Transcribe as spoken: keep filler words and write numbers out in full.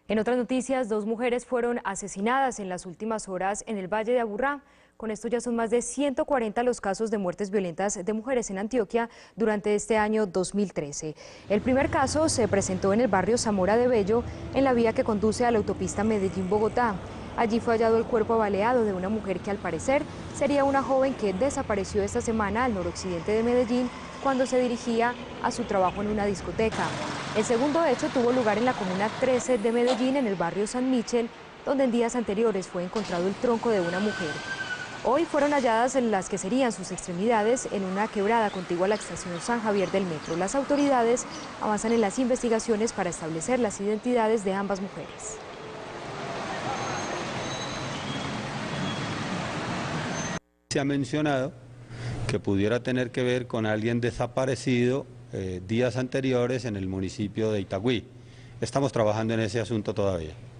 En otras noticias, dos mujeres fueron asesinadas en las últimas horas en el Valle de Aburrá. Con esto ya son más de ciento cuarenta los casos de muertes violentas de mujeres en Antioquia durante este año dos mil trece. El primer caso se presentó en el barrio Zamora de Bello, en la vía que conduce a la autopista Medellín-Bogotá. Allí fue hallado el cuerpo baleado de una mujer que al parecer sería una joven que desapareció esta semana al noroccidente de Medellín cuando se dirigía a su trabajo en una discoteca. El segundo hecho tuvo lugar en la comuna trece de Medellín, en el barrio San Michel, donde en días anteriores fue encontrado el tronco de una mujer. Hoy fueron halladas en las que serían sus extremidades en una quebrada contigua a la estación San Javier del metro. Las autoridades avanzan en las investigaciones para establecer las identidades de ambas mujeres. Se ha mencionado que pudiera tener que ver con alguien desaparecido eh, días anteriores en el municipio de Itagüí. Estamos trabajando en ese asunto todavía.